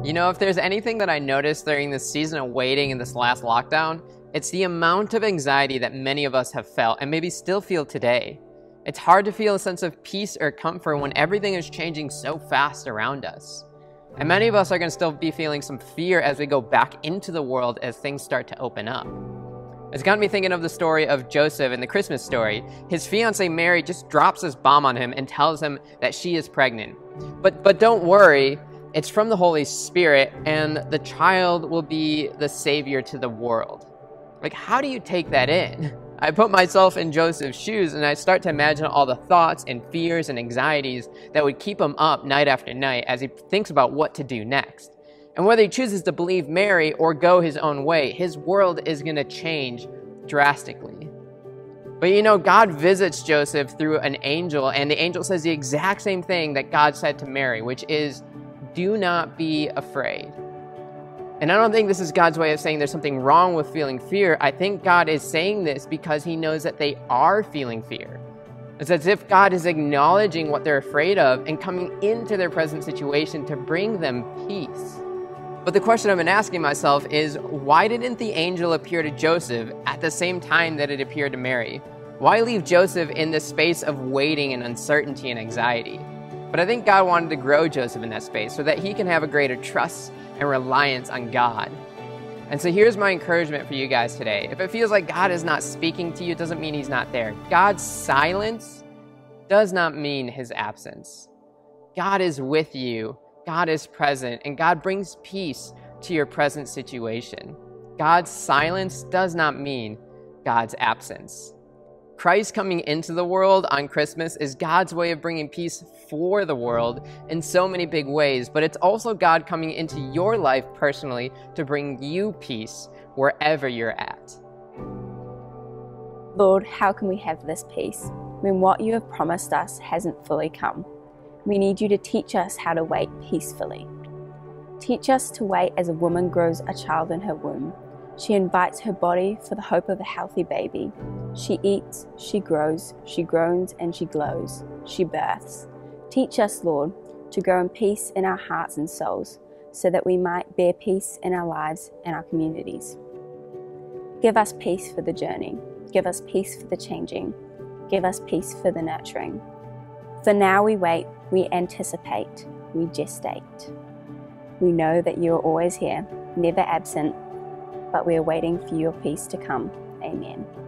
You know, if there's anything that I noticed during this season of waiting in this last lockdown, it's the amount of anxiety that many of us have felt and maybe still feel today. It's hard to feel a sense of peace or comfort when everything is changing so fast around us. And many of us are going to still be feeling some fear as we go back into the world as things start to open up. It's got me thinking of the story of Joseph in the Christmas story. His fiancée Mary just drops this bomb on him and tells him that she is pregnant. But don't worry, it's from the Holy Spirit, and the child will be the savior to the world. Like, how do you take that in? I put myself in Joseph's shoes and I start to imagine all the thoughts and fears and anxieties that would keep him up night after night as he thinks about what to do next. And whether he chooses to believe Mary or go his own way, his world is going to change drastically. But you know, God visits Joseph through an angel, and the angel says the exact same thing that God said to Mary, which is, do not be afraid. And I don't think this is God's way of saying there's something wrong with feeling fear. I think God is saying this because he knows that they are feeling fear. It's as if God is acknowledging what they're afraid of and coming into their present situation to bring them peace. But the question I've been asking myself is, why didn't the angel appear to Joseph at the same time that it appeared to Mary? Why leave Joseph in this space of waiting and uncertainty and anxiety? But I think God wanted to grow Joseph in that space so that he can have a greater trust and reliance on God. And so here's my encouragement for you guys today. If it feels like God is not speaking to you, it doesn't mean he's not there. God's silence does not mean his absence. God is with you, God is present, and God brings peace to your present situation. God's silence does not mean God's absence. Christ coming into the world on Christmas is God's way of bringing peace for the world in so many big ways, but it's also God coming into your life personally to bring you peace wherever you're at. Lord, how can we have this peace when what you have promised us hasn't fully come? We need you to teach us how to wait peacefully. Teach us to wait as a woman grows a child in her womb. She invites her body for the hope of a healthy baby. She eats, she grows, she groans, and she glows. She births. Teach us, Lord, to grow in peace in our hearts and souls, so that we might bear peace in our lives and our communities. Give us peace for the journey. Give us peace for the changing. Give us peace for the nurturing. For now we wait, we anticipate, we gestate. We know that you are always here, never absent, but we are waiting for your peace to come. Amen.